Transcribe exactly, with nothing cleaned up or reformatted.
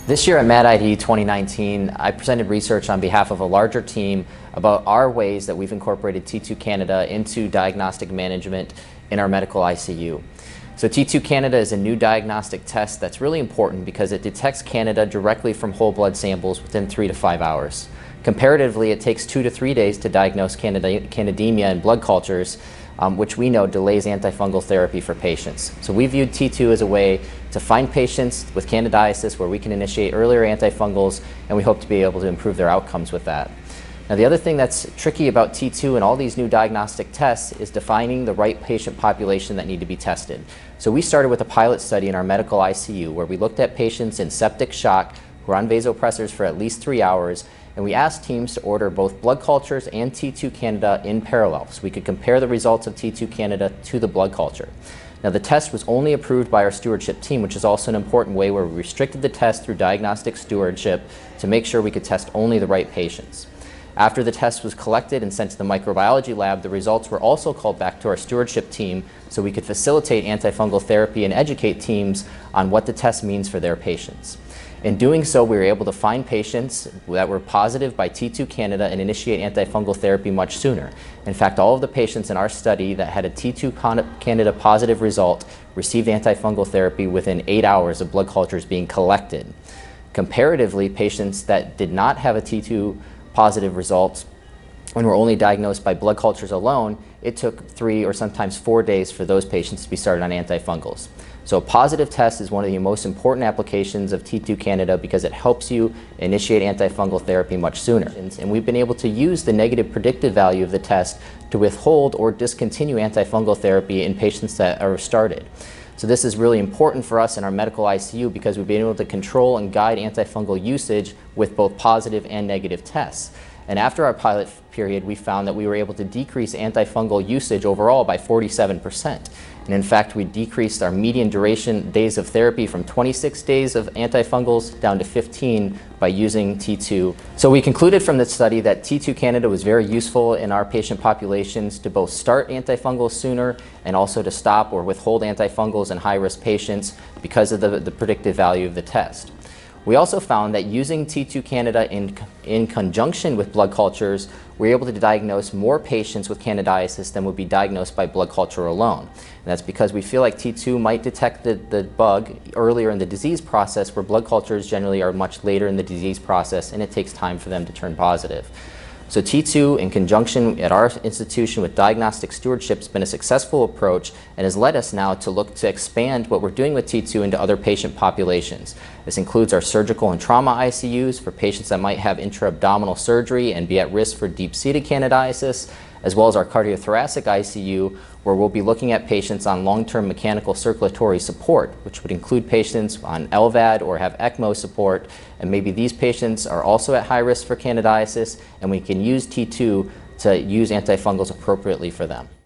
This year at MAD-I D twenty nineteen, I presented research on behalf of a larger team about our ways that we've incorporated T two Candida into diagnostic management in our medical I C U. So T two Candida is a new diagnostic test that's really important because it detects Candida directly from whole blood samples within three to five hours. Comparatively, it takes two to three days to diagnose candida candidemia in blood cultures, um, which we know delays antifungal therapy for patients. So we viewed T two as a way to find patients with candidiasis where we can initiate earlier antifungals, and we hope to be able to improve their outcomes with that. Now, the other thing that's tricky about T two and all these new diagnostic tests is defining the right patient population that need to be tested. So we started with a pilot study in our medical I C U where we looked at patients in septic shock who are on vasopressors for at least three hours, and we asked teams to order both blood cultures and T two Candida in parallel so we could compare the results of T two Candida to the blood culture. Now, the test was only approved by our stewardship team, which is also an important way where we restricted the test through diagnostic stewardship to make sure we could test only the right patients. After the test was collected and sent to the microbiology lab, the results were also called back to our stewardship team so we could facilitate antifungal therapy and educate teams on what the test means for their patients. In doing so, we were able to find patients that were positive by T two Candida and initiate antifungal therapy much sooner. In fact, all of the patients in our study that had a T two Candida positive result received antifungal therapy within eight hours of blood cultures being collected. Comparatively, patients that did not have a T two positive result and were only diagnosed by blood cultures alone, it took three or sometimes four days for those patients to be started on antifungals. So a positive test is one of the most important applications of T two Candida because it helps you initiate antifungal therapy much sooner. And we've been able to use the negative predictive value of the test to withhold or discontinue antifungal therapy in patients that are started. So this is really important for us in our medical I C U because we've been able to control and guide antifungal usage with both positive and negative tests. And after our pilot period, we found that we were able to decrease antifungal usage overall by forty-seven percent. And in fact, we decreased our median duration days of therapy from twenty-six days of antifungals down to fifteen by using T two. So we concluded from this study that T two Candida was very useful in our patient populations to both start antifungals sooner and also to stop or withhold antifungals in high-risk patients because of the, the predictive value of the test. We also found that using T two Candida in, in conjunction with blood cultures, we're able to diagnose more patients with candidiasis than would be diagnosed by blood culture alone. And that's because we feel like T two might detect the, the bug earlier in the disease process, where blood cultures generally are much later in the disease process and it takes time for them to turn positive. So T two, in conjunction at our institution with diagnostic stewardship, has been a successful approach and has led us now to look to expand what we're doing with T two into other patient populations. This includes our surgical and trauma I C Us for patients that might have intra-abdominal surgery and be at risk for deep-seated candidiasis, as well as our cardiothoracic I C U, where we'll be looking at patients on long-term mechanical circulatory support, which would include patients on L V A D or have ECMO support, and maybe these patients are also at high risk for candidiasis, and we can use T two to use antifungals appropriately for them.